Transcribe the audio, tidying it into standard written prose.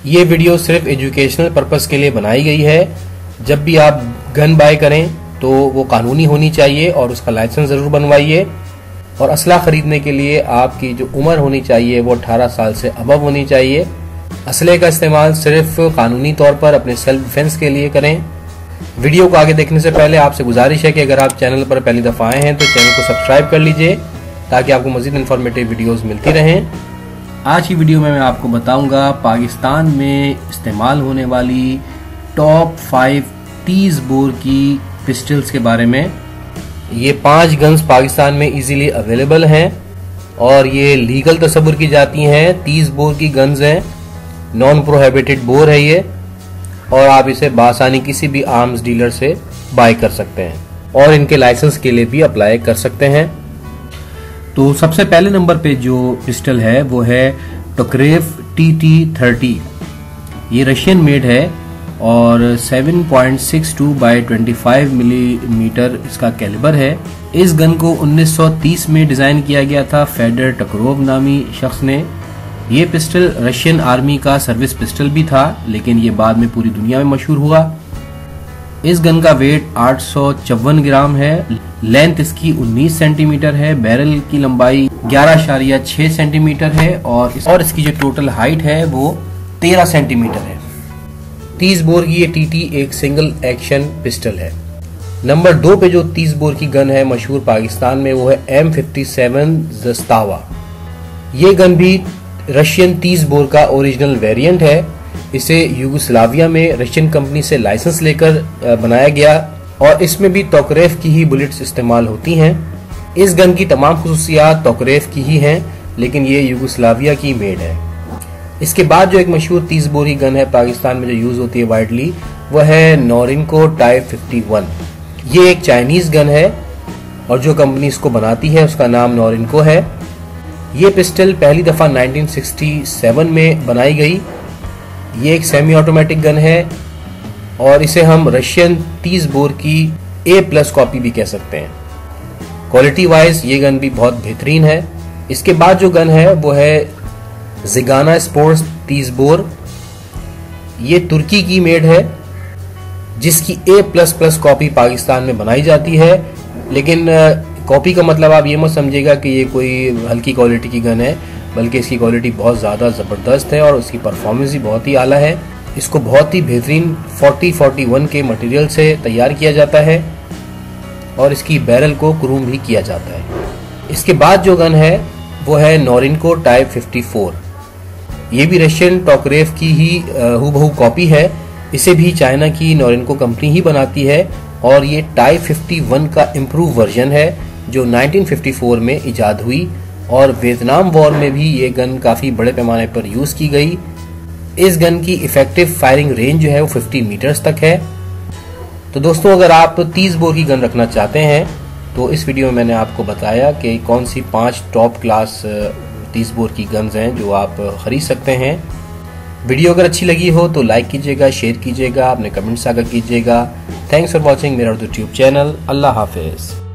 ये वीडियो सिर्फ educational purpose के लिए बनाई गई है। जब भी आप गन बाय करें तो वो कानूनी होनी चाहिए और उसका लाइसेंस जरूर बनवाइए। और असला खरीदने के लिए आपकी जो उम्र होनी चाहिए वो 18 साल से अबव होनी चाहिए। असले का इस्तेमाल सिर्फ कानूनी तौर पर अपने सेल्फ डिफेंस के लिए करें। वीडियो को आगे देखने से पहले आपसे गुजारिश है कि अगर आप चैनल पर पहली दफा आए हैं तो चैनल को सब्सक्राइब कर लीजिए ताकि आपको मजीद इन्फॉर्मेटिव वीडियोस मिलती रहें। आज की वीडियो में मैं आपको बताऊंगा पाकिस्तान में इस्तेमाल होने वाली टॉप 5 30 बोर की पिस्टल्स के बारे में। ये 5 गन्स पाकिस्तान में इजीली अवेलेबल हैं और ये लीगल तस्वुर की जाती हैं। 30 बोर की गन्स हैं, नॉन प्रोहिबिटेड बोर है ये, और आप इसे बासानी किसी भी आर्म्स डीलर से बाय कर सकते हैं और इनके लाइसेंस के लिए भी अप्लाई कर सकते हैं। तो सबसे पहले नंबर पे जो पिस्टल है वो है टोकरेफ TT30। ये रशियन मेड है और 7.62 बाय 25 मिलीमीटर इसका कैलिबर है। इस गन को 1930 में डिजाइन किया गया था फेडर टकरोव नामी शख्स ने। ये पिस्टल रशियन आर्मी का सर्विस पिस्टल भी था, लेकिन ये बाद में पूरी दुनिया में मशहूर हुआ। इस गन का वेट 854 ग्राम है। लेंथ इसकी 19 सेंटीमीटर है। बैरल की लंबाई 11.6 सेंटीमीटर है और इसकी जो टोटल हाइट है वो 13 सेंटीमीटर है। 30 बोर की ये TT एक सिंगल एक्शन पिस्टल है। नंबर 2 पे जो 30 बोर की गन है मशहूर पाकिस्तान में वो है M57 ज़स्तावा। ये गन भी रशियन 30 बोर का ओरिजिनल वेरिएंट है। इसे यूगोस्लाविया में रशियन कंपनी से लाइसेंस लेकर बनाया गया और इसमें भी टोकरेफ की ही बुलेट्स इस्तेमाल होती हैं। इस गन की तमाम खुसूसियात टोकरेफ की ही हैं, लेकिन ये यूगोस्लाविया की मेड है। इसके बाद जो एक मशहूर 30 बोर की गन है पाकिस्तान में जो यूज होती है वाइडली, वह है नोरिनको टाइप 51। ये एक चाइनीज गन है और जो कंपनी इसको बनाती है उसका नाम नोरिनको है। ये पिस्टल पहली दफा 1967 में बनाई गई। ये एक सेमी ऑटोमेटिक गन है और इसे हम रशियन 30 बोर की A+ कॉपी भी कह सकते हैं। क्वालिटी वाइज ये गन भी बहुत बेहतरीन है। इसके बाद जो गन है वो है जिगाना स्पोर्ट्स 30 बोर। ये तुर्की की मेड है जिसकी A++ कॉपी पाकिस्तान में बनाई जाती है, लेकिन कॉपी का मतलब आप ये मत समझिएगा कि ये कोई हल्की क्वालिटी की गन है, बल्कि इसकी क्वालिटी बहुत ज़्यादा ज़बरदस्त है और उसकी परफॉर्मेंस भी बहुत ही आला है। इसको बहुत ही बेहतरीन 4041 के मटेरियल से तैयार किया जाता है और इसकी बैरल को क्रूम भी किया जाता है। इसके बाद जो गन है वो है नोरिनको टाइप 54। ये भी रशियन टोकरेफ की ही हूबहू कॉपी है। इसे भी चाइना की नोरिनको कंपनी ही बनाती है और ये टाइप 51 का इम्प्रूव वर्जन है जो 1954 में इजाद हुई और वियतनाम वॉर में भी ये गन काफ़ी बड़े पैमाने पर यूज़ की गई। इस गन की इफेक्टिव फायरिंग रेंज जो है वो 50 मीटर्स तक है। तो दोस्तों, अगर आप 30 बोर की गन रखना चाहते हैं तो इस वीडियो में मैंने आपको बताया कि कौन सी 5 टॉप क्लास 30 बोर की गन्स हैं जो आप खरीद सकते हैं। वीडियो अगर अच्छी लगी हो तो लाइक कीजिएगा, शेयर कीजिएगा, अपने कमेंट्स आगे कीजिएगा। थैंक्स फॉर वॉचिंग मेरा उर्दू ट्यूब चैनल। अल्लाह हाफिज।